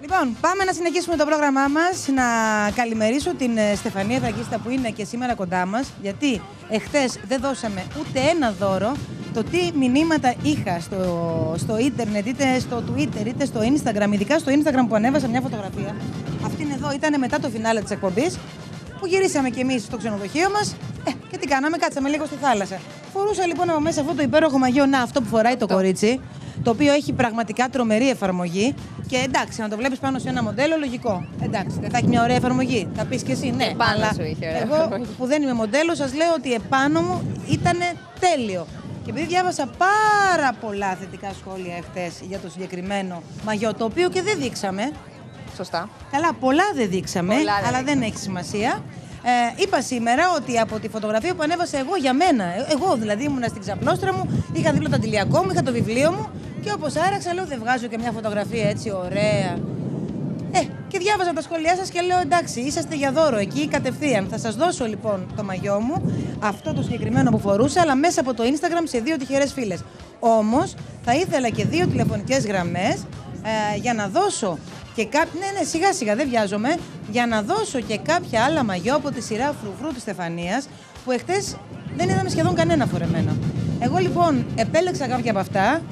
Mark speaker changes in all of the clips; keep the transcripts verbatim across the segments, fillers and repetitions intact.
Speaker 1: Λοιπόν, πάμε να συνεχίσουμε το πρόγραμμά μας. Να καλημερίσω την Στεφανία Δαγίστα που είναι και σήμερα κοντά μας. Γιατί εχθές δεν δώσαμε ούτε ένα δώρο. Το τι μηνύματα είχα στο, στο ίντερνετ, είτε στο Twitter, είτε στο Instagram. Ειδικά στο Instagram που ανέβασα μια φωτογραφία. Αυτήν εδώ ήταν μετά το φινάλε της εκπομπής. Που γυρίσαμε κι εμείς στο ξενοδοχείο μας. Ε, και τι κάναμε, κάτσαμε λίγο στη θάλασσα. Φορούσα λοιπόν από μέσα αυτό το υπέροχο μαγιό, να αυτό που φοράει το κορίτσι. Το οποίο έχει πραγματικά τρομερή εφαρμογή. Και εντάξει, να το βλέπεις πάνω σε ένα μοντέλο, λογικό. Εντάξει, δεν θα έχει μια ωραία εφαρμογή. Θα πεις και εσύ, ναι.
Speaker 2: Επάνω
Speaker 1: αλλά
Speaker 2: σου είχε ωραία
Speaker 1: εγώ
Speaker 2: εφαρμογή.
Speaker 1: που δεν είμαι μοντέλο, σας λέω ότι επάνω μου ήταν τέλειο. Και επειδή διάβασα πάρα πολλά θετικά σχόλια εχθές για το συγκεκριμένο μαγιό, το οποίο και δεν δείξαμε.
Speaker 2: Σωστά.
Speaker 1: Καλά, πολλά δεν δείξαμε,
Speaker 2: Πολλά δεν
Speaker 1: αλλά
Speaker 2: δείξαμε.
Speaker 1: δεν έχει σημασία. Ε, είπα σήμερα ότι από τη φωτογραφία που ανέβασα εγώ για μένα, εγώ δηλαδή ήμουνα στην ξαπλώστρα μου, είχα δίπλα το αντιλιακό μου, είχα το βιβλίο μου και όπως άραξα λέω δεν βγάζω και μια φωτογραφία έτσι ωραία. Ε, και διάβαζα τα σχόλιά σας και λέω εντάξει, είσαστε για δώρο εκεί κατευθείαν. Θα σας δώσω λοιπόν το μαγιό μου, αυτό το συγκεκριμένο που φορούσα, αλλά μέσα από το Instagram σε δύο τυχερές φίλες. Όμως θα ήθελα και δύο τηλεφωνικές γραμμές ε, για να δώσω και κάποια. Ναι, ναι, σιγά σιγά δεν βιάζομαι. Για να δώσω και κάποια άλλα μαγιό από τη σειρά Φρουφρού της Στεφανίας που εχθές δεν είδαμε σχεδόν κανένα φορεμένο. Εγώ λοιπόν επέλεξα κάποια από αυτά.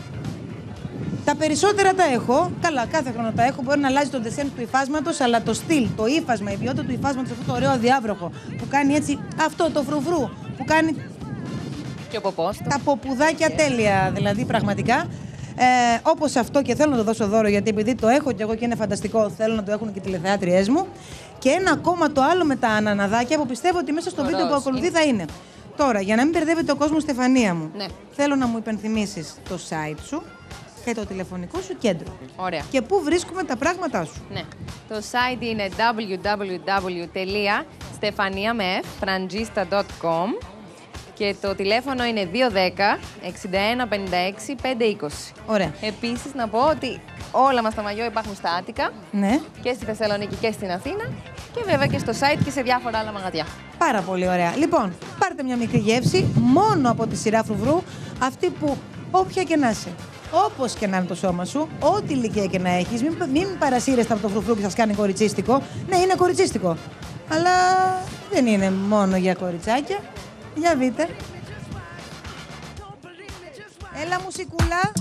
Speaker 1: Τα περισσότερα τα έχω. Καλά, κάθε χρόνο τα έχω. Μπορεί να αλλάζει το ντεσέν του υφάσματος, αλλά το στυλ, το ύφασμα, η ποιότητα του υφάσματος, αυτό το ωραίο αδιάβροχο που κάνει έτσι. Αυτό το φρουφρού που κάνει.
Speaker 2: Και ο ποπός του.
Speaker 1: Τα ποπουδάκια τέλεια, δηλαδή πραγματικά. Ε, όπως αυτό και θέλω να το δώσω δώρο, γιατί επειδή το έχω και εγώ και είναι φανταστικό, θέλω να το έχουν και οι τηλεθεάτριές μου. Και ένα ακόμα το άλλο με τα αναναδάκια που πιστεύω ότι μέσα στο
Speaker 2: Ωραίος
Speaker 1: βίντεο που ακολουθεί θα είναι. Τώρα, για να μην μπερδεύεται ο κόσμος, Στεφανία μου,
Speaker 2: Ναι.
Speaker 1: θέλω να μου υπενθυμίσεις το site σου και το τηλεφωνικό σου κέντρο.
Speaker 2: Ωραία.
Speaker 1: Και πού βρίσκουμε τα πράγματά σου.
Speaker 2: Ναι. Το site είναι double-u double-u double-u τελεία στεφανία με frangista τελεία com και το τηλέφωνο είναι δύο ένα μηδέν εξήντα ένα πενήντα έξι πεντακόσια είκοσι.
Speaker 1: Ωραία.
Speaker 2: Επίσης, να πω ότι όλα μας τα μαγιό υπάρχουν στα Άττικα,
Speaker 1: Ναι.
Speaker 2: και στη Θεσσαλονίκη και στην Αθήνα και βέβαια και στο site και σε διάφορα άλλα μαγαζιά.
Speaker 1: Πάρα πολύ ωραία. Λοιπόν, πάρτε μια μικρή γεύση μόνο από τη σειρά Φρουφρού, αυτή που όποια και να είσαι, όπως και να είναι το σώμα σου, ό,τι ηλικία και να έχεις, μην, μην παρασύρεστε από το φρουφρού και σας κάνει κοριτσίστικο. Ναι, είναι κοριτσίστικο. Αλλά δεν είναι μόνο για κοριτσάκια. Για δείτε. Έλα μουσικούλα.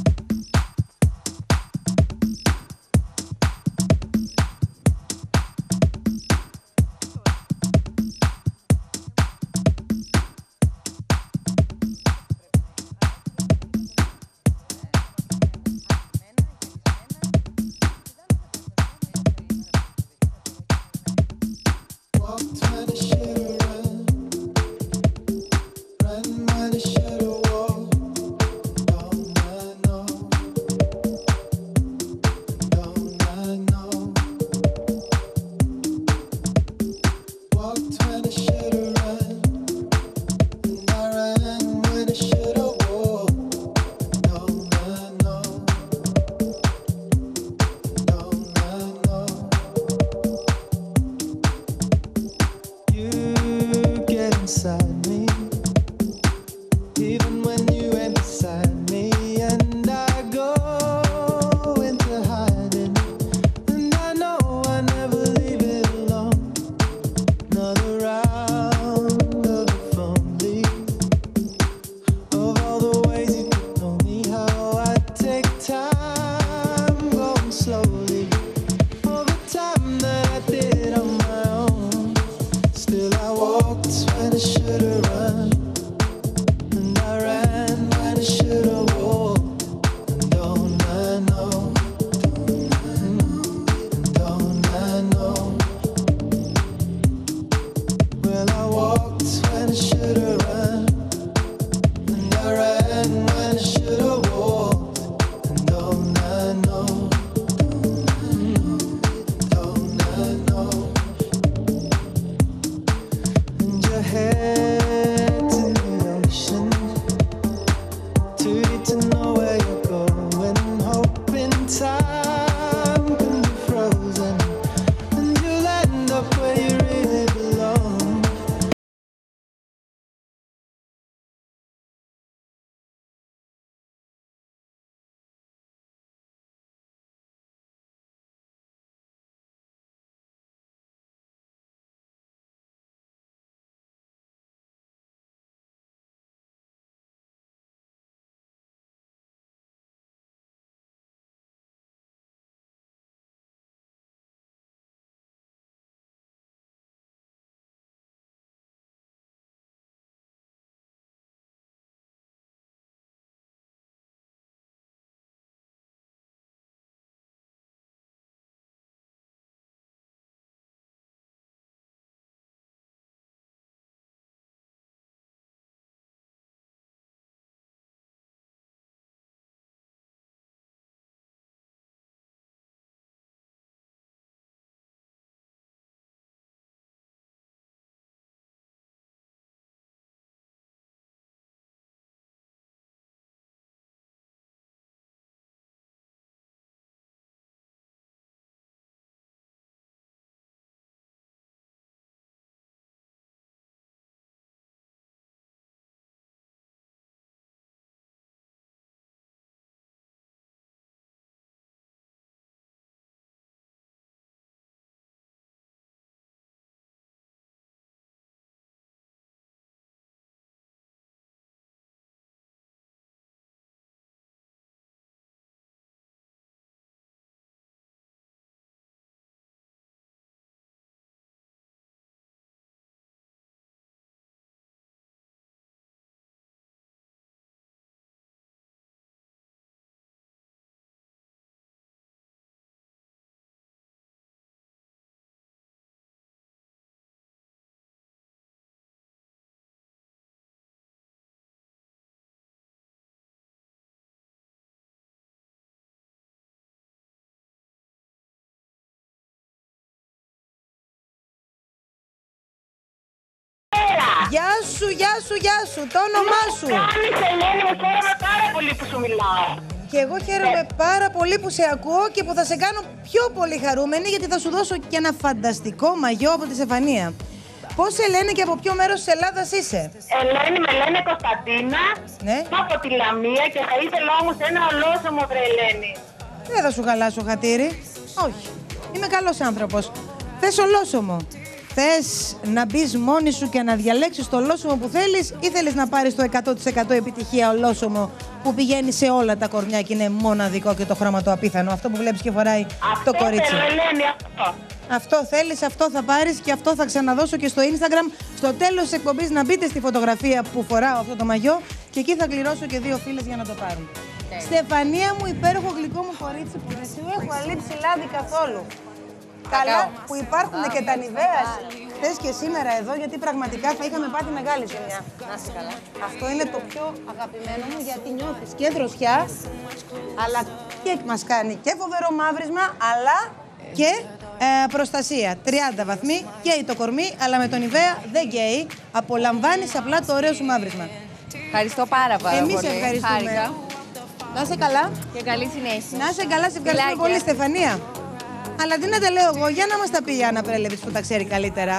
Speaker 1: Γεια σου, γεια σου, γεια σου, το όνομά σου.
Speaker 3: Κάνεις, Ελένη, μου χαίρομαι πάρα πολύ που σου μιλάω.
Speaker 1: Και εγώ χαίρομαι πάρα πολύ που σε ακούω και που θα σε κάνω πιο πολύ χαρούμενη, γιατί θα σου δώσω και ένα φανταστικό μαγιό από τη Στεφανία. Πώς σε λένε και από ποιο μέρος της Ελλάδας είσαι?
Speaker 3: Ελένη, με λένε Κωνσταντίνα.
Speaker 1: Ναι.
Speaker 3: Από τη Λαμία και θα ήθελα όμως ένα ολόσωμο, βρε Ελένη.
Speaker 1: Δεν θα σου χαλάσω χατήρι. Όχι. Είμαι καλός άνθρωπος. Θες ολόσωμο. Θες να μπεις μόνη σου και να διαλέξεις το ολόσωμο που θέλεις, ή θέλεις να πάρεις το εκατό τοις εκατό επιτυχία ολόσωμο που πηγαίνει σε όλα τα κορμιά και είναι μοναδικό και το χρώμα το απίθανο? Αυτό που βλέπεις και φοράει
Speaker 3: Αυτό
Speaker 1: το κορίτσι.
Speaker 3: θέλω, Ελένη, αυτό.
Speaker 1: Αυτό θέλεις, αυτό θα πάρεις και αυτό θα ξαναδώσω και στο Instagram. Στο τέλος της εκπομπής να μπείτε στη φωτογραφία που φοράω αυτό το μαγιό και εκεί θα κληρώσω και δύο φίλες για να το πάρουν. Okay. Στεφανία μου, υπέροχο γλυκό μου κορίτσι, που δεν σου έχω αλείψει λάδι καθόλου. Καλά που υπάρχουν και τα Νιβαία χθες και σήμερα εδώ, γιατί πραγματικά θα είχαμε πάθει μεγάλη ζημιά.
Speaker 2: Να είσαι καλά.
Speaker 1: Αυτό είναι το πιο αγαπημένο μου, γιατί νιώθεις και δροσιά, αλλά και μας κάνει και φοβερό μαύρισμα, αλλά και ε, προστασία. τριάντα βαθμοί, καίει το κορμί, αλλά με τον Νιβαία δεν καίει. Απολαμβάνεις απλά το ωραίο σου μαύρισμα.
Speaker 2: Ευχαριστώ πάρα, πάρα
Speaker 1: Εμείς
Speaker 2: πολύ.
Speaker 1: ευχαριστούμε.
Speaker 2: Χάρηκα.
Speaker 1: Να είσαι καλά.
Speaker 2: Και καλή συνέχεια.
Speaker 1: Να είσαι καλά, σε ευχαριστούμε
Speaker 2: Φιλάκια.
Speaker 1: πολύ, Στεφανία. Αλλά τι να τα λέω εγώ, για να μας τα πει η Άννα Πρέλεβιτς που τα ξέρει καλύτερα.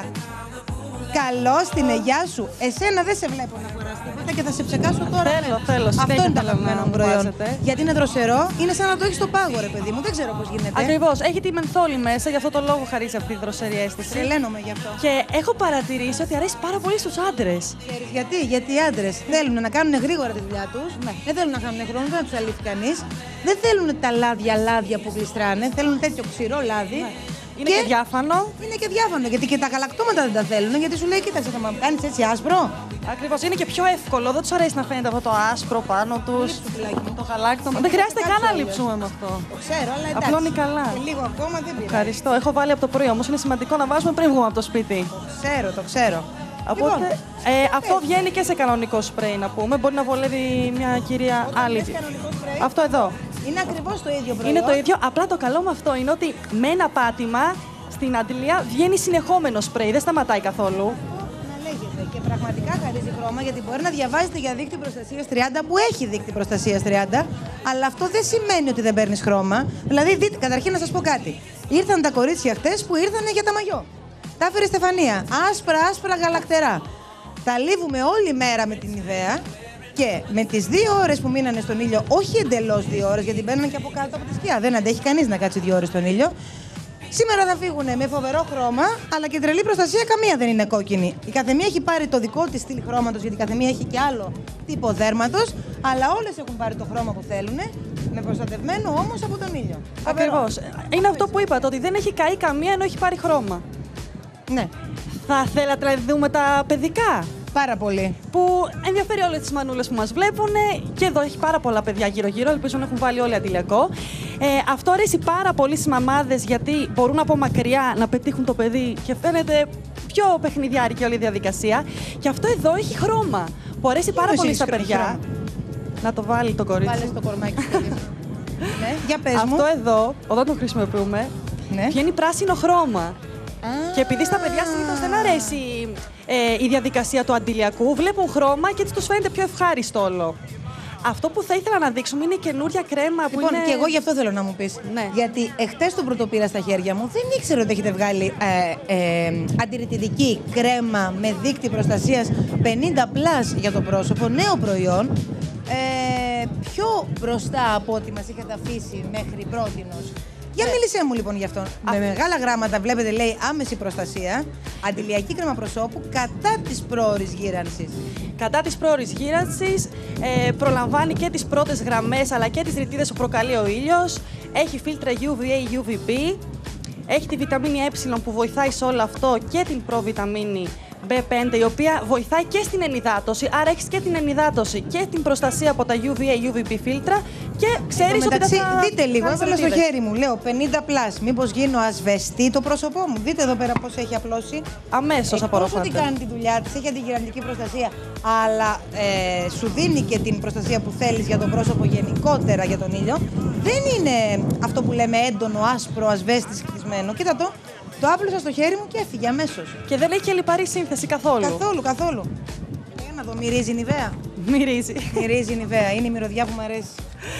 Speaker 1: Καλώς την γεια σου. Εσένα δεν σε βλέπω να φοράς τίποτα και θα σε ψεκάσω τώρα.
Speaker 4: Θέλω, θέλω.
Speaker 1: Αυτό είναι το
Speaker 4: θέλω
Speaker 1: αγαπημένο
Speaker 4: να
Speaker 1: μου προϊόν.
Speaker 4: βάζετε.
Speaker 1: Γιατί είναι δροσερό, είναι σαν να το έχεις στο πάγο, ρε παιδί μου. Δεν ξέρω πώς γίνεται.
Speaker 4: Ακριβώς. Έχει τη μενθόλη μέσα, γι' αυτό το λόγο χαρίζει αυτή τη δροσερή αίσθηση.
Speaker 1: Τρελαίνομαι γι' αυτό.
Speaker 4: Και έχω παρατηρήσει ότι αρέσει πάρα πολύ στους άντρες.
Speaker 1: Ξέρεις γιατί, γιατί οι άντρες θέλουν να κάνουν γρήγορα τη δουλειά τους,
Speaker 4: Ναι.
Speaker 1: δεν θέλουν να χάνουν χρόνο, δεν να τους αλήθει κανείς, δεν θέλουν τα λάδια λάδια που γλιστράνε, θέλουν τέτοιο ξηρό λάδι.
Speaker 4: Ναι. Είναι και, και διάφανο.
Speaker 1: Είναι και διάφανο, γιατί και τα γαλακτώματα δεν τα θέλουν, γιατί σου λέει, κοίταξε, θα μου κάνεις έτσι άσπρο.
Speaker 4: Ακριβώς. Είναι και πιο εύκολο. Δεν τους αρέσει να φαίνεται αυτό το άσπρο πάνω τους.
Speaker 1: Λείψου, φυλάκι μου.
Speaker 4: Το γαλάκτωμα. Δεν χρειάζεται καν να λείψουμε με αυτό.
Speaker 1: Το ξέρω, αλλά εντάξει.
Speaker 4: Απλώνει καλά.
Speaker 1: Και λίγο ακόμα δεν πειράζει.
Speaker 4: Ευχαριστώ. Έχω βάλει από το πρωί, όμως είναι σημαντικό να βάζουμε πριν βγούμε από το σπίτι.
Speaker 1: Το ξέρω, το ξέρω.
Speaker 4: Οπότε,
Speaker 1: Λοιπόν,
Speaker 4: ε, αυτό βγαίνει και σε κανονικό σπρέι, να πούμε. Μπορεί να βολεύει μια κυρία
Speaker 1: όταν
Speaker 4: άλλη.
Speaker 1: λες κανονικό σπρέι,
Speaker 4: Αυτό εδώ.
Speaker 1: είναι ακριβώς το ίδιο προϊόν.
Speaker 4: Είναι το ίδιο. Απλά το καλό με αυτό είναι ότι με ένα πάτημα στην αντιλία βγαίνει συνεχόμενο σπρέι. Δεν σταματάει καθόλου.
Speaker 1: Να λέγεται και πραγματικά χαρίζει χρώμα, γιατί μπορεί να διαβάζετε για δείκτη προστασίας τριάντα, που έχει δείκτη προστασίας τριάντα, αλλά αυτό δεν σημαίνει ότι δεν παίρνεις χρώμα. Δηλαδή, δείτε, καταρχήν να σας πω κάτι. Ήρθαν τα κορίτσια χτες που ήρθαν για τα μαγιό. Τα έφερε η Στεφανία. Άσπρα, άσπρα γαλακτερά. Τα λίβουμε όλη μέρα με την Νιβαία και με τις δύο ώρες που μείνανε στον ήλιο, όχι εντελώς δύο ώρες, γιατί μπαίνουν και από κάτω από τη σκιά. Δεν αντέχει κανείς να κάτσει δύο ώρες στον ήλιο. Σήμερα θα φύγουν με φοβερό χρώμα, αλλά και τρελή προστασία, καμία δεν είναι κόκκινη. Η καθεμία έχει πάρει το δικό της στυλ χρώματος, γιατί η καθεμία έχει και άλλο τύπο δέρματος, αλλά όλες έχουν πάρει το χρώμα που θέλουν, με προστατευμένο όμως από τον ήλιο.
Speaker 4: Ακριβώς. Είναι αυτό που είπατε, ότι δεν έχει καεί καμία ενώ έχει πάρει χρώμα.
Speaker 1: Ναι,
Speaker 4: Θα θέλατε να δούμε τα παιδικά,
Speaker 1: πάρα πολύ.
Speaker 4: που ενδιαφέρει όλες τις μανούλες που μας βλέπουν. Και εδώ έχει πάρα πολλά παιδιά γύρω-γύρω, ελπίζω να έχουν βάλει όλοι αντιλιακό. Ε, αυτό αρέσει πάρα πολύ στις μαμάδες, γιατί μπορούν από μακριά να πετύχουν το παιδί και φαίνεται πιο παιχνιδιάρικη όλη η διαδικασία. Και αυτό εδώ έχει χρώμα, που αρέσει πάρα πολύ στα παιδιά. Να το βάλει το κορίτσι.
Speaker 1: Βάλε στο κορμάκι σου. Ναι, για πες μου.
Speaker 4: Αυτό εδώ, όταν το χρησιμοποιούμε,
Speaker 1: Ναι.
Speaker 4: βγαίνει πράσινο χρώμα.
Speaker 1: Α,
Speaker 4: Και επειδή στα παιδιά συνήθως δεν αρέσει ε, η διαδικασία του αντιλιακού, βλέπουν χρώμα και έτσι τους φαίνεται πιο ευχάριστο όλο. Αυτό που θα ήθελα να δείξουμε είναι η καινούρια κρέμα που
Speaker 1: Λοιπόν,
Speaker 4: είναι...
Speaker 1: και εγώ γι' αυτό θέλω να μου πεις.
Speaker 4: Ναι.
Speaker 1: Γιατί εχθές τον πρωτοπήρα στα χέρια μου, δεν ήξερα ότι έχετε βγάλει ε, ε, αντιρρητιδική κρέμα με δείκτη προστασίας πενήντα πλας για το πρόσωπο, νέο προϊόν. Ε, πιο μπροστά από ό,τι μας είχατε αφήσει μέχρι πρότινος. Για μίλησέ μου λοιπόν γι' αυτό. Με μεγάλα γράμματα βλέπετε, λέει άμεση προστασία, αντιλιακή κρέμα προσώπου κατά της πρόωρης γύρανσης.
Speaker 4: Κατά της πρόωρης γύρανσης, ε, προλαμβάνει και τις πρώτες γραμμές αλλά και τις ρητίδες που προκαλεί ο ήλιος. Έχει φίλτρα γιου βι έι, γιου βι μπι. Έχει τη βιταμίνη Ε που βοηθάει σε όλο αυτό και την προβιταμίνη μπι πέντε, η οποία βοηθάει και στην ενυδάτωση. Άρα έχεις και την ενυδάτωση και την προστασία από τα γιου βι έι, γιου βι μπι φίλτρα και ξέρεις ότι
Speaker 1: μεταξύ,
Speaker 4: θα...
Speaker 1: δείτε λίγο,
Speaker 4: κάνεις
Speaker 1: έβαλα στο
Speaker 4: ρητίδες.
Speaker 1: χέρι μου, λέω πενήντα πλας, μήπως γίνω ασβεστή το πρόσωπό μου. Δείτε εδώ πέρα πώς έχει απλώσει.
Speaker 4: Αμέσως
Speaker 1: Εκτός
Speaker 4: απορροφάται.
Speaker 1: ότι κάνει τη δουλειά της, έχει αντιγυραντική προστασία, αλλά ε, σου δίνει και την προστασία που θέλεις για το πρόσωπο γενικότερα για τον ήλιο. Δεν είναι αυτό που λέμε έντονο, άσπρο, ασβέστη, χτισμένο. Κοίτα το. Το άπλωσα στο χέρι μου και έφυγε αμέσως.
Speaker 4: Και δεν έχει και λιπαρή σύνθεση καθόλου.
Speaker 1: Καθόλου, καθόλου. Για να δω, μυρίζει Νιβαία.
Speaker 4: Μυρίζει.
Speaker 1: Μυρίζει Νιβαία, είναι η μυρωδιά που μου αρέσει.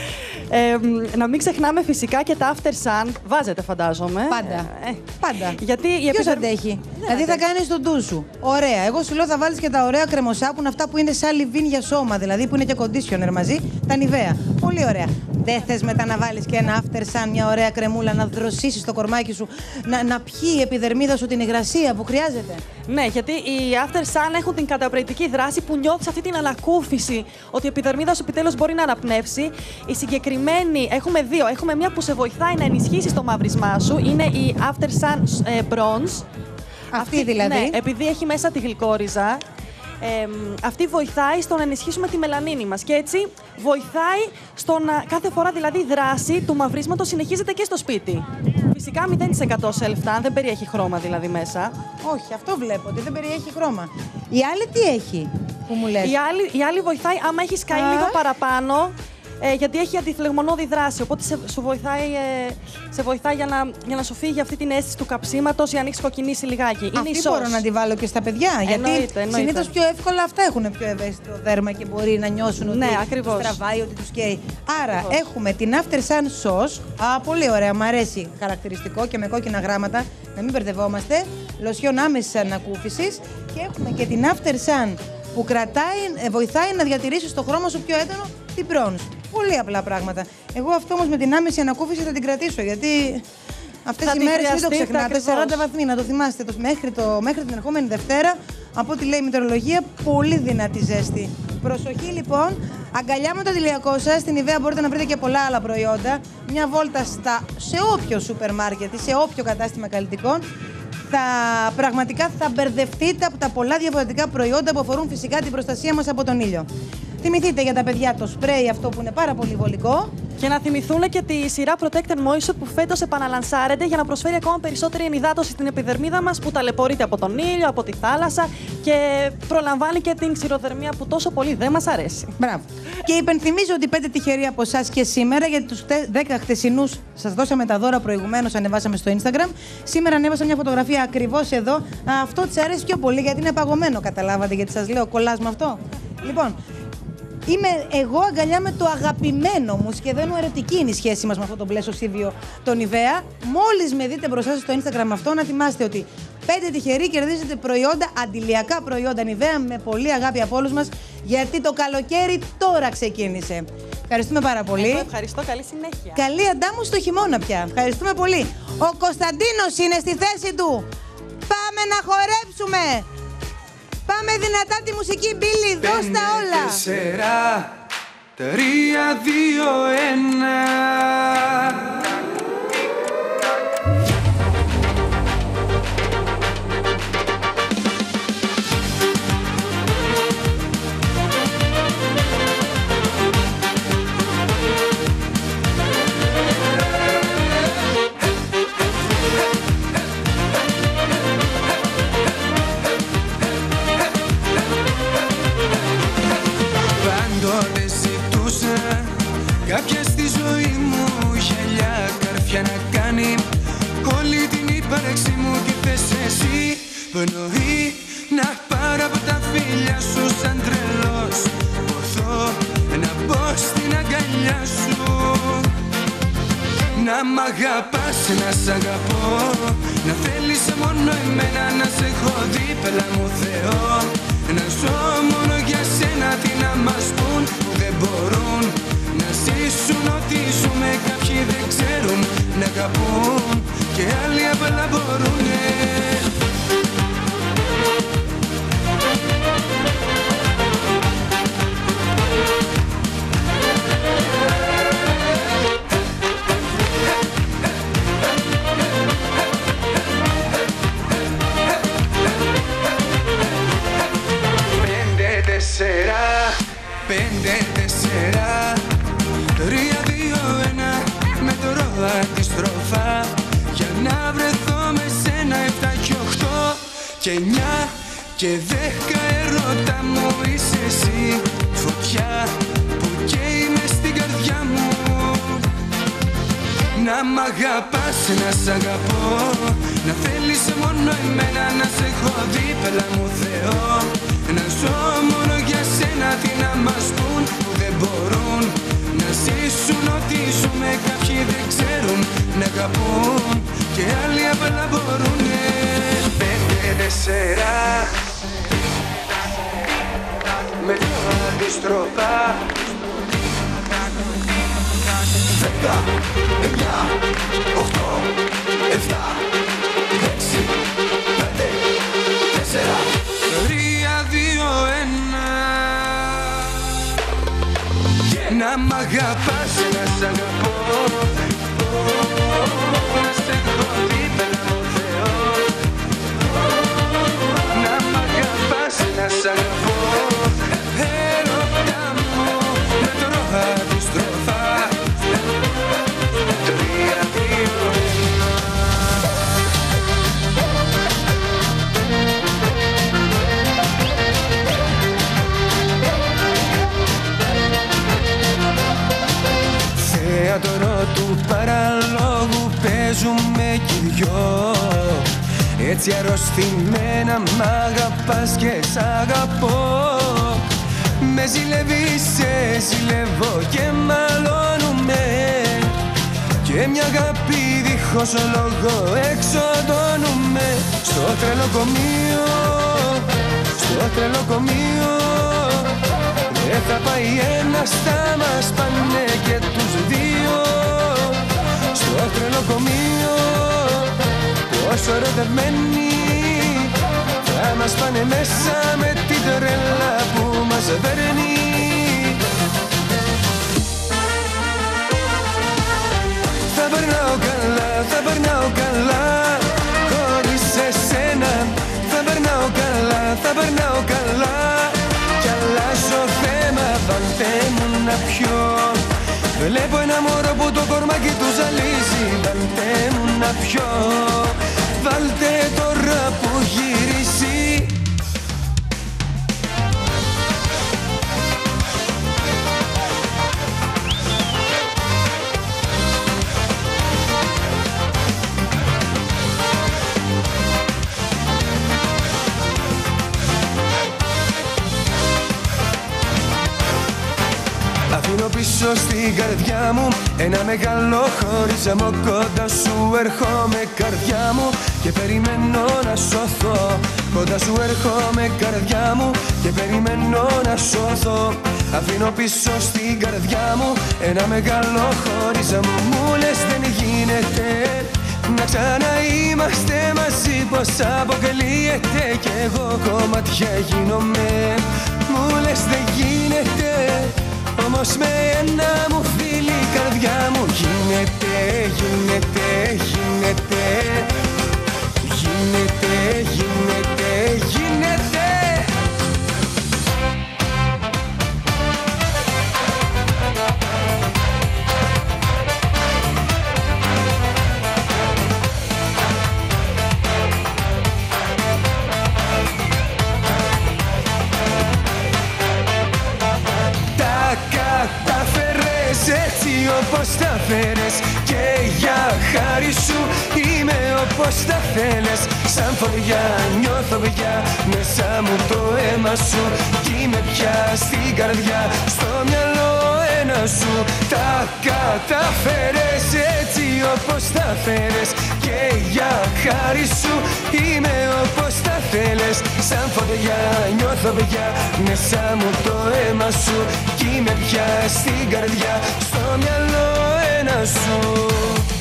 Speaker 4: Ε, να μην ξεχνάμε φυσικά και τα After Sun. Βάζετε, φαντάζομαι.
Speaker 1: Πάντα.
Speaker 4: Ε,
Speaker 1: Πάντα.
Speaker 4: Γιατί η
Speaker 1: Ποιος
Speaker 4: επιδερ...
Speaker 1: αντέχει.
Speaker 4: Δεν
Speaker 1: Δηλαδή θα
Speaker 4: αντέχει.
Speaker 1: κάνεις τον ντου σου. Ωραία. Εγώ σου λέω θα βάλεις και τα ωραία κρεμοσά που είναι αυτά που είναι σαν λιβίν για σώμα. Δηλαδή που είναι και conditioner μαζί. Τα Νιβαία. Πολύ ωραία. Δεν θες μετά να βάλεις και ένα After Sun, μια ωραία κρεμούλα, να δροσίσεις το κορμάκι σου, να, να πιει η επιδερμίδα σου την υγρασία που χρειάζεται.
Speaker 4: Ναι, γιατί οι After Sun έχουν την καταπληκτική δράση που νιώθεις αυτή την ανακούφιση ότι η επιδερμίδα σου επιτέλους μπορεί να αναπνεύσει. Η συγκεκριμένη, έχουμε δύο. Έχουμε μια που σε βοηθάει να ενισχύσεις το μαύρισμά σου. Είναι η After Sun ε, Bronze.
Speaker 1: Αυτή δηλαδή.
Speaker 4: Ναι, επειδή έχει μέσα τη γλυκόριζα. Ε, αυτή βοηθάει στο να ενισχύσουμε τη μελανίνη μας και έτσι βοηθάει στο να κάθε φορά δηλαδή η δράση του μαυρίσματος συνεχίζεται και στο σπίτι. Φυσικά μηδέν τοις εκατό self-tan, δεν περιέχει χρώμα δηλαδή μέσα.
Speaker 1: Όχι, αυτό βλέπω, ότι δεν περιέχει χρώμα. Η άλλη τι έχει που μου λες.
Speaker 4: Η άλλη, η άλλη βοηθάει άμα έχεις καεί
Speaker 1: Α.
Speaker 4: λίγο παραπάνω, ε, γιατί έχει αντιφλεγμονώδη δράση. Οπότε σε, σου βοηθάει, ε, σε βοηθάει για να, για να σου φύγει αυτή την αίσθηση του καψίματος ή αν έχεις κοκκινήσει λιγάκι. Είναι
Speaker 1: Αυτή
Speaker 4: η
Speaker 1: μπορώ
Speaker 4: σως.
Speaker 1: να τη βάλω και στα παιδιά.
Speaker 4: Εννοείται,
Speaker 1: γιατί
Speaker 4: εννοείται.
Speaker 1: συνήθως πιο εύκολα αυτά έχουν πιο ευαίσθητο δέρμα και μπορεί να νιώσουν
Speaker 4: Ναι,
Speaker 1: ότι
Speaker 4: ακριβώς.
Speaker 1: τους τραβάει, ότι τους καίει. Άρα
Speaker 4: Ακριβώς.
Speaker 1: έχουμε την After Sun Sauce. Α, πολύ ωραία, μου αρέσει. Χαρακτηριστικό και με κόκκινα γράμματα. Να μην μπερδευόμαστε. Λοσιόν άμεσης ανακούφισης. Και έχουμε και την After Sun που κρατάει, ε, βοηθάει να διατηρήσεις το χρώμα σου πιο έντονο, την bronze. Πολύ απλά πράγματα. Εγώ αυτό όμως με την άμεση ανακούφιση θα την κρατήσω γιατί αυτές
Speaker 4: Θα
Speaker 1: οι
Speaker 4: την
Speaker 1: μέρες μην το
Speaker 4: χρειαστείτε
Speaker 1: ξεχνάτε.
Speaker 4: ακριβώς.
Speaker 1: σαράντα βαθμοί, να το θυμάστε. Το, μέχρι, το, μέχρι την ερχόμενη Δευτέρα, από ό,τι λέει η μετεωρολογία, πολύ δυνατή ζέστη. Προσοχή λοιπόν, αγκαλιά με το αντιλιακό σας. Στην Νιβαία μπορείτε να βρείτε και πολλά άλλα προϊόντα. Μια βόλτα στα, σε όποιο σούπερ μάρκετ ή σε όποιο κατάστημα καλλιτικών. Θα, πραγματικά θα μπερδευτείτε από τα πολλά διαφορετικά προϊόντα που αφορούν φυσικά την προστασία μας από τον ήλιο. Θυμηθείτε για τα παιδιά το σπρέι αυτό που είναι πάρα πολύ βολικό.
Speaker 4: Και να θυμηθούν και τη σειρά Protected Moisture που φέτος επαναλανσάρεται για να προσφέρει ακόμα περισσότερη ενυδάτωση στην επιδερμίδα μας που ταλαιπωρείται από τον ήλιο, από τη θάλασσα και προλαμβάνει και την ξηροδερμία που τόσο πολύ δεν μας αρέσει.
Speaker 1: Μπράβο. Και υπενθυμίζω ότι πέντε τυχεροί από εσά και σήμερα, γιατί τους δέκα χτεσινούς σας δώσαμε τα δώρα προηγουμένως, ανεβάσαμε στο Instagram. Σήμερα ανέβασα μια φωτογραφία ακριβώς εδώ. Α, αυτό της αρέσει πιο πολύ γιατί είναι παγωμένο, καταλάβατε, γιατί σας λέω κολλάζ με αυτό. Λοιπόν, είμαι εγώ αγκαλιά με το αγαπημένο μου, σχεδόν ερωτική είναι η σχέση μας με αυτό το μπλε σωσίβιο, το Nivea. Μόλις με δείτε μπροστά σας στο Instagram αυτό, να θυμάστε ότι πέντε τυχεροί κερδίζετε προϊόντα, αντιλιακά προϊόντα Nivea με πολύ αγάπη από όλους μας, γιατί το καλοκαίρι τώρα ξεκίνησε. Ευχαριστούμε πάρα πολύ.
Speaker 4: Εγώ ευχαριστώ, καλή συνέχεια.
Speaker 1: Καλή αντάμωση στο χειμώνα πια. Ευχαριστούμε πολύ. Ο Κωνσταντίνος είναι στη θέση του. Πάμε να χορέψουμε. Πάμε δυνατά τη μουσική, Μπίλι, δώσ' τα όλα.
Speaker 5: Τέσσερα, τρία, δύο, ένα. Πάντοτε ζητούσα κάποια στη ζωή μου γυαλιά, καρφιά να κάνει όλη την ύπαρξη μου τη θες εσύ. Πνοή να πάρω από τα φίλια σου σαν τρελός, ποθώ να μπω στην αγκαλιά σου. Να μ' αγαπάς, να σ' αγαπώ, να θέλεις μόνο εμένα, να σε έχω δίπλα μου Θεό. Να ζω μόνο για σένα, τι να μας πουν που δεν μπορούν να ζήσουν ό,τι ζούμε. Κάποιοι δεν ξέρουν να αγαπούν και άλλοι απλά μπορούνε. Τέσσερα, πέντε, τέσσερα, τρία, δύο, ένα. Μετρώ αντιστροφά για να βρεθώ με σένα. Εφτά και οχτώ και εννιά και δέκα. Ερώτα μου είσαι εσύ, φωτιά που καίει μες στην καρδιά μου. Να μ' αγαπάς, να σ' αγαπώ, να θέλεις μόνο εμένα, να σε έχω δίπλα μου Θεό. Να ζω μόνο για σένα, τι να μας πουν που δεν μπορούν να ζήσουν ό,τι ζούμε. Κάποιοι δεν ξέρουν να αγαπούν και άλλοι απλά μπορούνε. Πέντε, τέσσερα, μετρώ αντιστροφά. Δέκα, εννιά, οχτώ, επτά, έξι, πέντε, τέσσερα, τρία, δύο, ένα. Να μ' αγαπάς, να σ' αγαπώ, να σε έχω δίπλα μου Θεό. Να μ' αγαπάς, να σ' αγαπώ, έρωτα μου, μετρώ αντιστροφά. Τρία, δύο, ένα. Θέατρο του παραλόγου παίζουμε κι οι δυο. Έτσι αρρωστημένα μ' αγαπάς και σ' αγαπώ. Με ζηλεύεις, σε ζηλεύω και μαλώνουμε. Και μια αγάπη δίχως λόγο εξοντώνουμε. Στο τρελοκομείο, στο τρελοκομείο. Δεν θα πάει ένας, θα μας πάνε και τους δύο. Στο τρελοκομείο, πόσο ερωτευμένοι, θα μας πάνε μέσα με την τρέλα που μας παίρνει. Θα περνάω καλά, θα περνάω καλά, χωρίς εσένα. Θα περνάω καλά, θα περνάω καλά, κι αλλάζω θέμα, βάλτε μου να πιω. Βλέπω ένα μωρό που το κορμάκι του ζαλίζει. Βάλτε μου να πιω, βάλτε τώρα που γυρίσει. Αφήνω πίσω στην καρδιά μου ένα μεγάλο χωρισμό. Κοντά σου έρχομαι καρδιά μου και περιμένω να σωθώ. Κοντά σου έρχομαι καρδιά μου και περιμένω να σωθώ. Αφήνω πίσω στην καρδιά μου ένα μεγάλο χωρισμό. Μου λες δεν γίνεται να ξαναείμαστε μαζί, πως αποκλείεται κι εγώ κομμάτια γίνομαι. Μου λες δεν γίνεται, όμως με ένα μου φίλη η καρδιά μου γίνεται, γίνεται, γίνεται, γίνεται, γίνεται, γίνεται. Έτσι όπως τα φέρες και για χάρη σου είμαι όπως τα θέλες. Σαν φωτιά νιώθω πια μέσα μου το αίμα σου κι είμαι πια στην καρδιά, στο μυαλό ένα σου. Τα καταφέρες έτσι όπως τα φέρες και για χάρη σου είμαι όπως τα θέλες. Σαν φωτιά νιώθω πια μέσα μου το αίμα σου κι είμαι πια στην καρδιά, στο μυαλό ένα σου.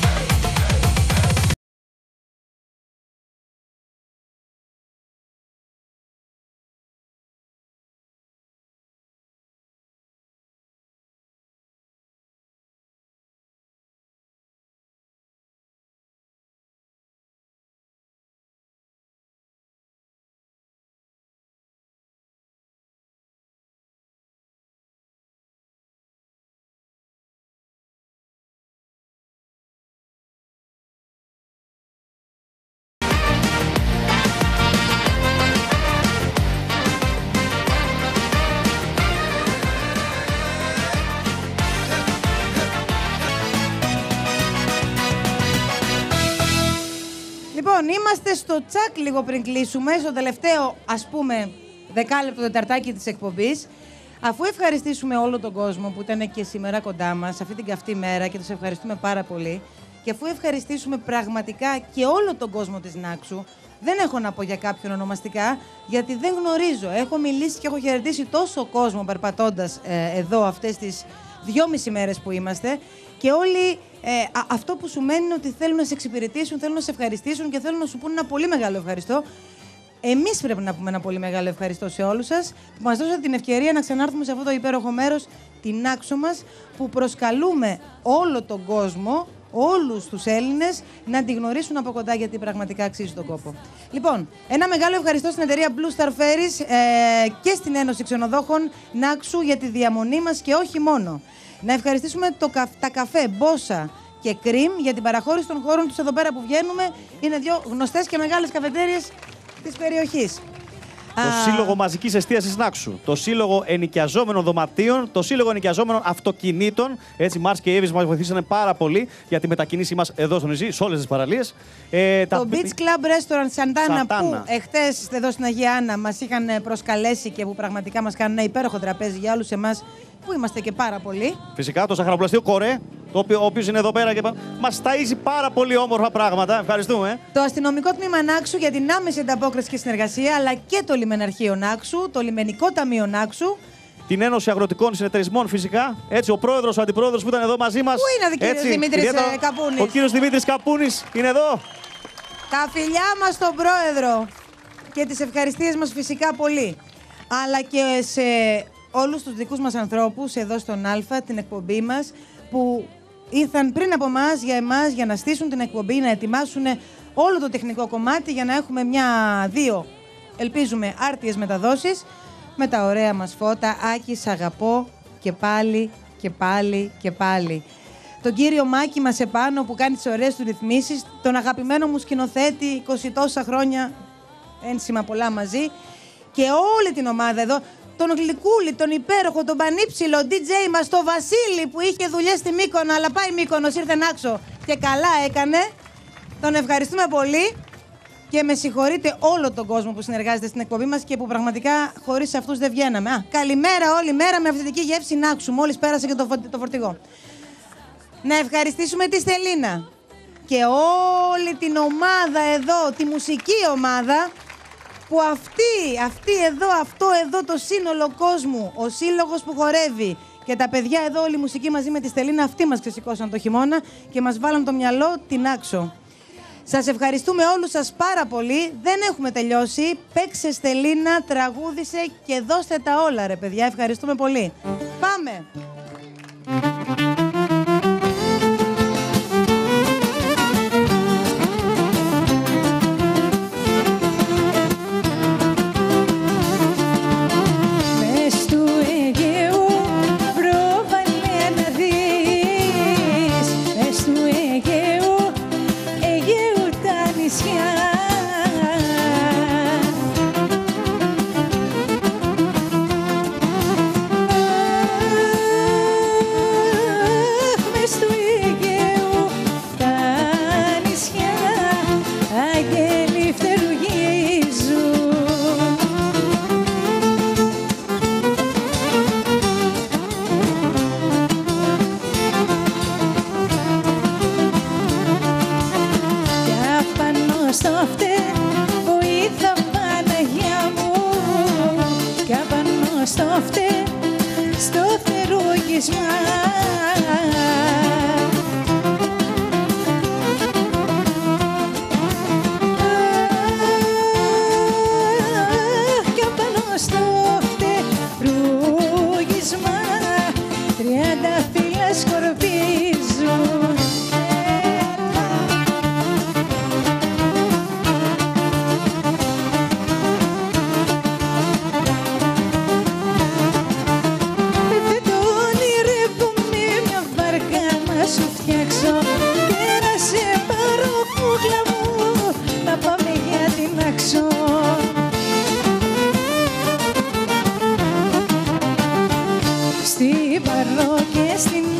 Speaker 1: Λοιπόν, είμαστε στο τσακ λίγο πριν κλείσουμε, στο τελευταίο, ας πούμε, δεκάλεπτο τεταρτάκι της εκπομπής. Αφού ευχαριστήσουμε όλο τον κόσμο που ήταν και σήμερα κοντά μας, αυτή την καυτή μέρα, και τους ευχαριστούμε πάρα πολύ, και αφού ευχαριστήσουμε πραγματικά και όλο τον κόσμο της Νάξου, δεν έχω να πω για κάποιον ονομαστικά, γιατί δεν γνωρίζω. Έχω μιλήσει και έχω χαιρετήσει τόσο κόσμο περπατώντας ε, εδώ αυτές τις δυόμιση μέρες που είμαστε, και όλοι ε, α, αυτό που σου μένει είναι ότι θέλουν να σε εξυπηρετήσουν, θέλουν να σε ευχαριστήσουν και θέλουν να σου πούνε ένα πολύ μεγάλο ευχαριστώ. Εμείς πρέπει να πούμε ένα πολύ μεγάλο ευχαριστώ σε όλους σας που μας δώσατε την ευκαιρία να ξανάρθουμε σε αυτό το υπέροχο μέρος, την Νάξο μας, που προσκαλούμε όλο τον κόσμο, όλους τους Έλληνες, να τη γνωρίσουν από κοντά, γιατί πραγματικά αξίζει τον κόπο. Λοιπόν, ένα μεγάλο ευχαριστώ στην εταιρεία Blue Star Ferries ε, και στην Ένωση Ξενοδόχων Νάξου για τη διαμονή μας, και όχι μόνο. Να ευχαριστήσουμε το, τα καφέ Μπόσα και Κριμ για την παραχώρηση των χώρων τους εδώ πέρα που βγαίνουμε. Είναι δύο γνωστές και μεγάλες καφετέριες της περιοχής.
Speaker 6: Το Α... Σύλλογο Μαζικής Εστίασης Νάξου, το Σύλλογο Ενοικιαζόμενων Δωματίων, το Σύλλογο Ενοικιαζόμενων Αυτοκινήτων. Έτσι, Μάρς και η Εύης μας βοηθήσανε πάρα πολύ για τη μετακίνησή μας εδώ στο νησί, σε όλες τις παραλίες. Ε,
Speaker 1: το τα... Beach Club Restaurant Santana, Santana, που εχθές εδώ στην Αγία Άννα μας είχαν προσκαλέσει και που πραγματικά μας κάνουν ένα υπέροχο τραπέζι για όλους εμάς, που είμαστε και πάρα πολλοί.
Speaker 6: Φυσικά, το Σαχαροπλαστείο Κορέ, το οποίο, ο οποίος είναι εδώ πέρα και μας ταΐζει πάρα πολύ όμορφα πράγματα. Ευχαριστούμε.
Speaker 1: Το Αστυνομικό Τμήμα Νάξου για την άμεση ανταπόκριση και συνεργασία, αλλά και το Λιμεναρχείο Νάξου, το Λιμενικό Ταμείο Νάξου. Την
Speaker 6: Ένωση Αγροτικών Συνεταιρισμών, φυσικά. Έτσι, ο πρόεδρος, ο αντιπρόεδρος που ήταν εδώ μαζί μας.
Speaker 1: Πού είναι ο κύριος Δημήτρης
Speaker 6: ιδιαίτερο...
Speaker 1: Καπούνης?
Speaker 6: Ο κύριος Δημήτρης Καπούνης είναι εδώ.
Speaker 1: Τα φιλιά μας στον πρόεδρο και τις ευχαριστίες μας φυσικά πολύ. Αλλά και σε όλους τους δικούς μας ανθρώπους εδώ στον Α, την εκπομπή μας, που ήρθαν πριν από εμάς για εμάς για να στήσουν την εκπομπή, να ετοιμάσουν όλο το τεχνικό κομμάτι για να έχουμε μια-δύο, ελπίζουμε, άρτιες μεταδόσεις με τα ωραία μας φώτα. Άκη, σ' αγαπώ και πάλι και πάλι και πάλι. Τον κύριο Μάκη μας επάνω που κάνει τις ωραίες του ρυθμίσεις, τον αγαπημένο μου σκηνοθέτη, είκοσι τόσα χρόνια, ένσημα πολλά μαζί, και όλη την ομάδα εδώ, τον Γλυκούλη, τον υπέροχο, τον πανύψηλο ντι τζέι μας, τον Βασίλη που είχε δουλειές στη Μύκονο, αλλά πάει Μύκονος, ήρθε Νάξο και καλά έκανε. Τον ευχαριστούμε πολύ και με συγχωρείτε όλο τον κόσμο που συνεργάζεται στην εκπομπή μας και που πραγματικά χωρίς αυτούς δεν βγαίναμε. Α, καλημέρα όλη μέρα με αυθεντική γεύση Νάξου, μόλις πέρασε και το, φω, το φορτηγό. Να ευχαριστήσουμε τη Στελίνα και όλη την ομάδα εδώ, τη μουσική ομάδα, που αυτή, αυτή εδώ, αυτό εδώ το σύνολο κόσμου, ο σύλλογος που χορεύει και τα παιδιά εδώ, όλη η μουσική μαζί με τη Στελίνα, αυτοί μας ξεσηκώσαν το χειμώνα και μας βάλαν το μυαλό την Άξο. Σας ευχαριστούμε όλους σας πάρα πολύ. Δεν έχουμε τελειώσει. Παίξε Στελίνα, τραγούδισε και δώστε τα όλα ρε παιδιά. Ευχαριστούμε πολύ. Πάμε!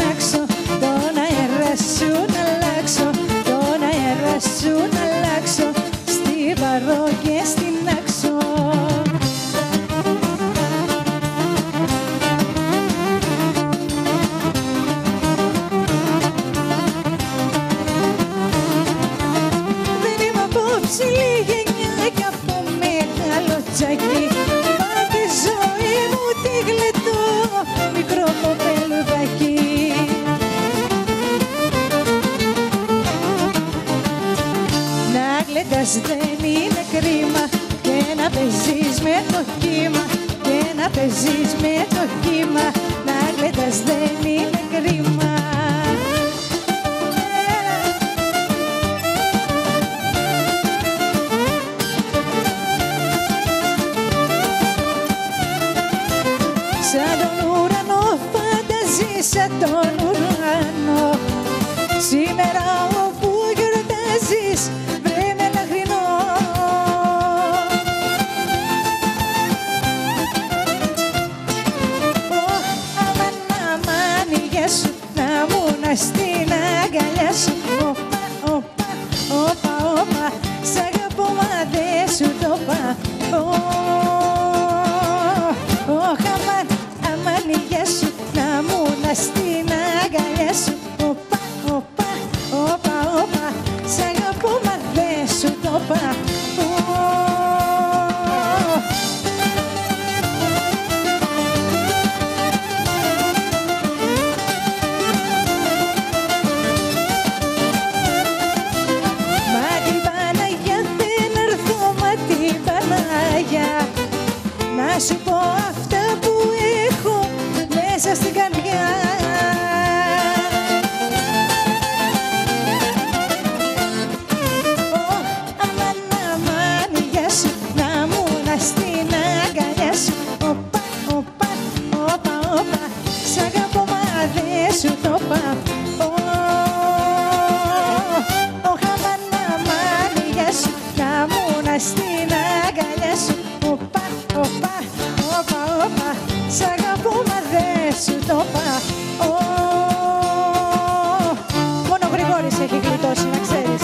Speaker 7: Τον αέρα σου να αλλάξω,
Speaker 1: μπλουζάκι. Μα τη ζωή μου τη γλιτώ, μικρό μου πελουδάκι. Να γλεντάς δεν είναι κρίμα και να παίζεις με το κύμα, και να παίζεις με το κύμα. Να γλεντάς δεν είναι κρίμα. Σαν τον ουρανό φανταζείς, σαν τον ουρανό. Σήμερα όπου γιορτάζεις, βρε με λαχρινό. Αμάν, αμάν, υγεία σου, να μούνα στην αγκαλιά σου. Όπα, όπα, όπα, όπα, σ' αγαπώ μα δεν σου το είπα. Αμάν, αμάν, υγεία σου, να μούνα στην αγκαλιά σου. Όπα, όπα, όπα, όπα, σ' αγαπώ μα δεν σου το είπα. Μα την Παναγιά δεν έρθω, μα την Παναγιά, να σου πω αυτά που έχω μέσα στην καρδιά. Αμάν, αμάν, υγεία σου, να μούνα στην αγκαλιά σου. Όπα, όπα, όπα, όπα, σ' αγαπώ μα δεν σου το είπα. Αμάν, αμάν, υγεία σου, να μούνα στην αγκαλιά σου. Όπα, όπα, όπα, όπα, σ' αγαπώ μα δεν σου το είπα. Μόνο ο Γρηγόρης έχει γλιτώσει, να ξέρεις.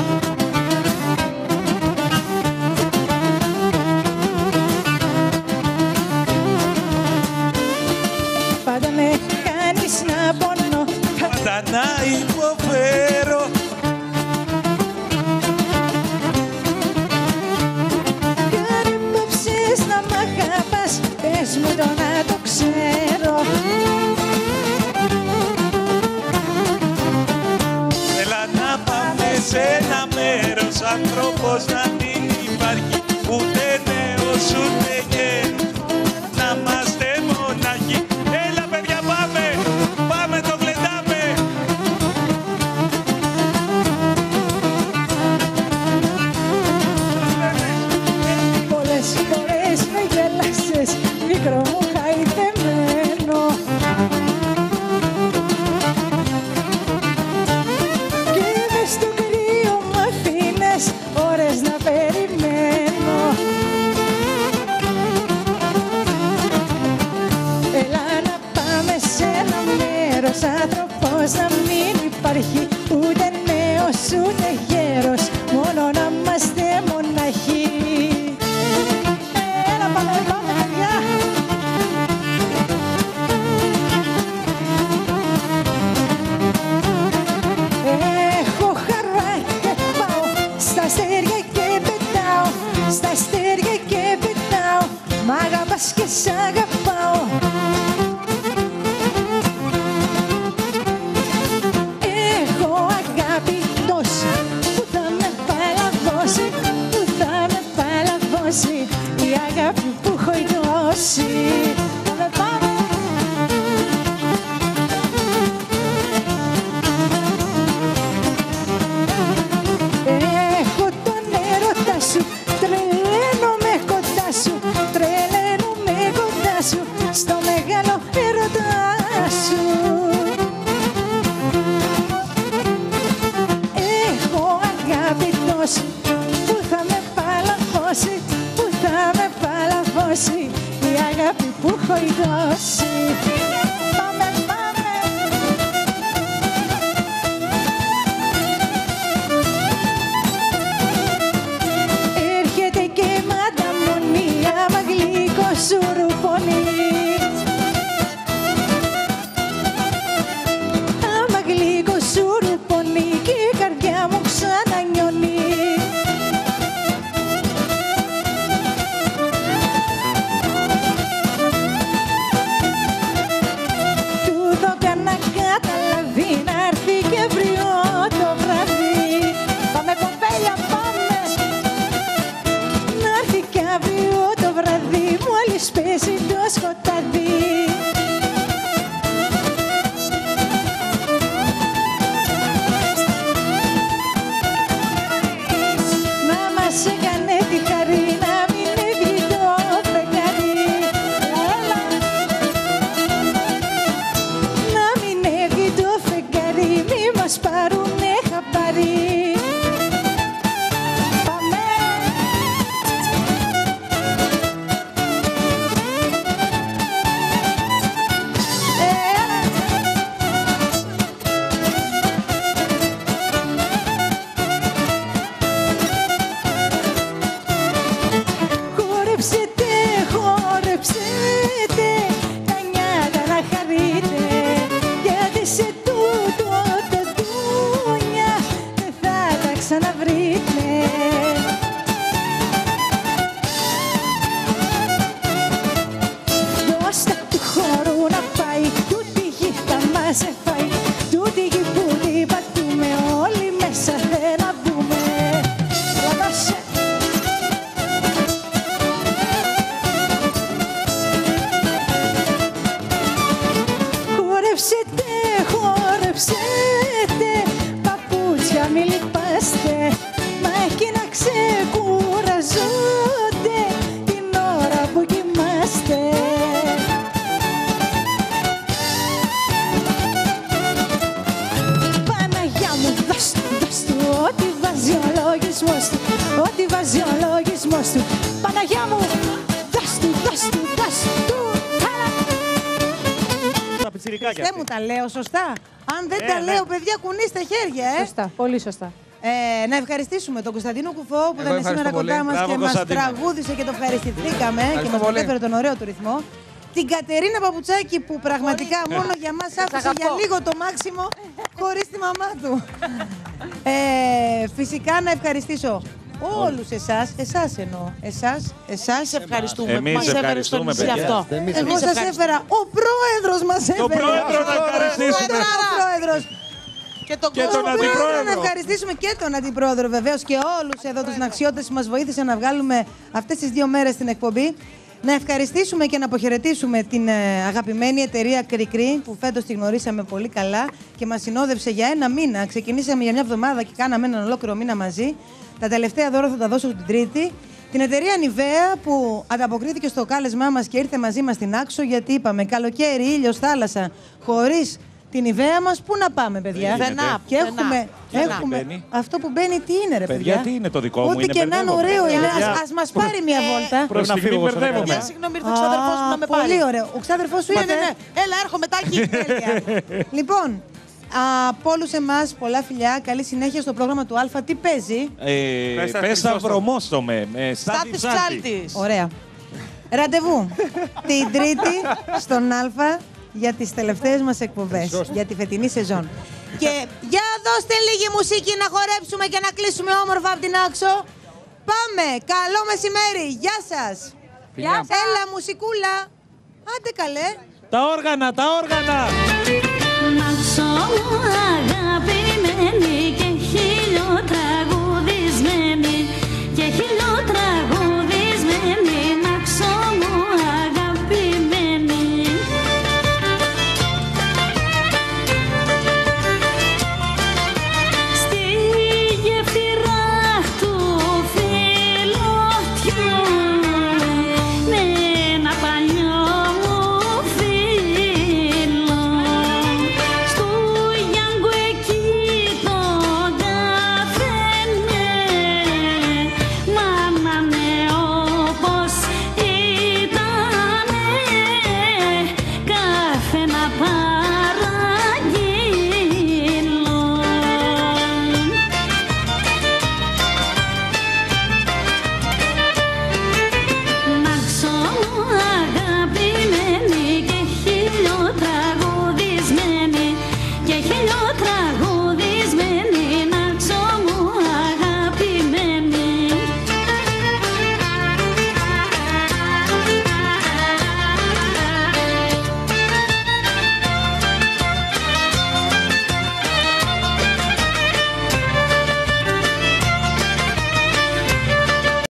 Speaker 1: Πάντα με κάνεις να πονώ,
Speaker 7: Πάντα να υποφέρω.
Speaker 1: Κάνε υπόψεις να μ' αγαπάς, πες μου το να το ξέρω.
Speaker 7: Έλα να πάμε σε ένα μέρος, άνθρωπος να μην υπάρχει, ούτε νέος ούτε γέρος, να είμαστε μοναχοί. Έλα παιδιά πάμε, πάμε το γλεντάμε.
Speaker 1: Πολλές φορές με γέλασες, μικρό μου χαϊδεμένο. Και μες στο κρύο μ' αφήνες ώρες να περιμένω. Έλα να πάμε σε ένα μέρος, άνθρωπος να μην υπάρχει, ούτε νέος ούτε γέρος, μόνο να είμαστε μοναχοί. Έλα πάμε, πάμε παιδιά. Έχω χαρά και πάω στα αστέρια και πετάω, στα αστέρια και πετάω, μ' αγαπάς και σ' αγαπάω. Έχω αγάπη τόση που θα με παλαβώσει, που θα με παλαβώσει, η αγάπη που έχω δώσει. Πάμε, πάμε. Έχω τον έρωτα σου, τρελαίνομαι κοντά σου, τρελαίνομαι κοντά σου, στο μεγάλο έρωτα σου. Έχω αγάπη τόση που θα με παλαβώσει, που θα με παλαβώσει, η αγάπη που έχω δώσει. Πάμε, πάμε. Έρχεται και μανταμονή, άμα γλυκό σου ρουπονεί. Άμα γλυκό σου ρουπονεί και η καρδιά μου ξανανιώνει.
Speaker 8: ξαναβρείτε. Δώστε του χώρου να πάει, τούτη γη θα μας εφάει. Τούτη γη που την πατούμε, όλοι μέσα δεν να μπούμε. Δώσε. Χορεψετε, χορεψετε, παπούτσια μη λυπάστε, μα εκεί να ξεκουραζόνται την ώρα που κοιμάστε. Παναγιά μου, δώσ' του, δώσ' του, ό,τι βάζει ο λογισμός του, ό,τι βάζει ο λογισμός του. Παναγιά μου, δώσ' του, δώσ' του, δώσ' του.
Speaker 1: Χριστέ μου, τα λέω σωστά. Αν δεν
Speaker 6: Ε,
Speaker 1: τα
Speaker 6: ναι.
Speaker 1: λέω, παιδιά, κουνήστε χέρια, ε.
Speaker 2: Σωστά, πολύ σωστά.
Speaker 1: Ε, να ευχαριστήσουμε τον Κωνσταντίνο Κουφό που
Speaker 9: Εγώ
Speaker 1: ήταν
Speaker 9: ευχαριστώ
Speaker 1: σήμερα
Speaker 9: πολύ.
Speaker 1: κοντά μας
Speaker 7: Μπράβο,
Speaker 1: και μας
Speaker 7: Κωνσταντίνε.
Speaker 1: τραγούδισε και το ευχαριστηθήκαμε και
Speaker 9: Ευχαριστώ
Speaker 1: μας
Speaker 9: πολύ.
Speaker 1: μετέφερε τον ωραίο του ρυθμό. Την Κατερίνα Παπουτσάκη που πραγματικά μόνο για μας άφησε για λίγο το μάξιμο χωρίς τη μαμά του. Ε, φυσικά να ευχαριστήσω όλους εσάς, εσάς εννοώ, εσάς, εσάς ευχαριστούμε.
Speaker 7: Εμείς
Speaker 1: Μας έφερε
Speaker 7: ευχαριστούμε,
Speaker 1: στο νησί
Speaker 7: παιδιά.
Speaker 1: αυτό. Εγώ σας έφερα, ο πρόεδρος μας έφερε.
Speaker 7: Τον πρόεδρο να ευχαριστήσουμε.
Speaker 1: Ο πρόεδρος.
Speaker 3: Και τον
Speaker 7: Και τον
Speaker 1: Να
Speaker 7: αντιπρόεδρο.
Speaker 1: ευχαριστήσουμε και τον αντιπρόεδρο βεβαίως και όλους εδώ τους ναξιώτες που μας βοήθησαν να βγάλουμε αυτές τις δύο μέρες την εκπομπή. Να ευχαριστήσουμε και να αποχαιρετήσουμε την ε, αγαπημένη εταιρεία Κρικρή που φέτος τη γνωρίσαμε πολύ καλά και μας συνόδευσε για ένα μήνα. Ξεκινήσαμε για μια εβδομάδα και κάναμε έναν ολόκληρο μήνα μαζί. Τα τελευταία δώρα θα τα δώσω την Τρίτη. Την εταιρεία Νιβαία που ανταποκρίθηκε στο κάλεσμά μας και ήρθε μαζί μας στην Άξο γιατί είπαμε καλοκαίρι, ήλιος, θάλασσα, χωρίς την Νιβαία μας, πού να πάμε, παιδιά.
Speaker 7: Δεν γίνεται.
Speaker 1: Και έχουμε,
Speaker 7: Τι να
Speaker 1: έχουμε
Speaker 7: μπαίνει?
Speaker 1: αυτό που μπαίνει, τι είναι, ρε παιδιά.
Speaker 7: Παιδιά, τι είναι το δικό μου,
Speaker 1: Ό,τι
Speaker 7: είναι
Speaker 1: και να είναι
Speaker 7: μπερδεύομαι.
Speaker 1: ωραίο είναι.
Speaker 6: Παιδιά.
Speaker 1: Ας, ας μας πάρει μια βόλτα.
Speaker 6: Πρέπει να φύγω.
Speaker 7: μπερδεύομαι.
Speaker 3: Για συγγνώμη, ήρθε ο ξαδερφός μου να με πάρει.
Speaker 1: Πολύ ωραίο. Ο ξάδερφός σου
Speaker 3: Ναι,
Speaker 1: είναι.
Speaker 3: ναι, ναι. Έλα, έρχομαι τάκι.
Speaker 1: Τέλεια. Λοιπόν, από όλους εμάς, πολλά φιλιά. Καλή συνέχεια στο πρόγραμμα του Α. Τι παίζει?
Speaker 7: Ε,
Speaker 9: Πες τα
Speaker 7: Πες τα
Speaker 9: Χριστόστο.
Speaker 7: βρωμόστομε. ε, Στάτη
Speaker 3: Στάθης
Speaker 7: ψάλτη.
Speaker 3: ψάλτης.
Speaker 1: Ωραία. Ραντεβού την Τρίτη στον Α για τις τελευταίες μας εκπομπές, για τη φετινή σεζόν. Και για δώστε λίγη μουσική να χορέψουμε και να κλείσουμε όμορφα από την Άξο. Πάμε. Καλό μεσημέρι. Γεια σας.
Speaker 9: Φιλιά.
Speaker 1: Έλα μουσικούλα. Άντε καλέ.
Speaker 7: Τα όργανα, τα όργανα.
Speaker 8: Μάξο μου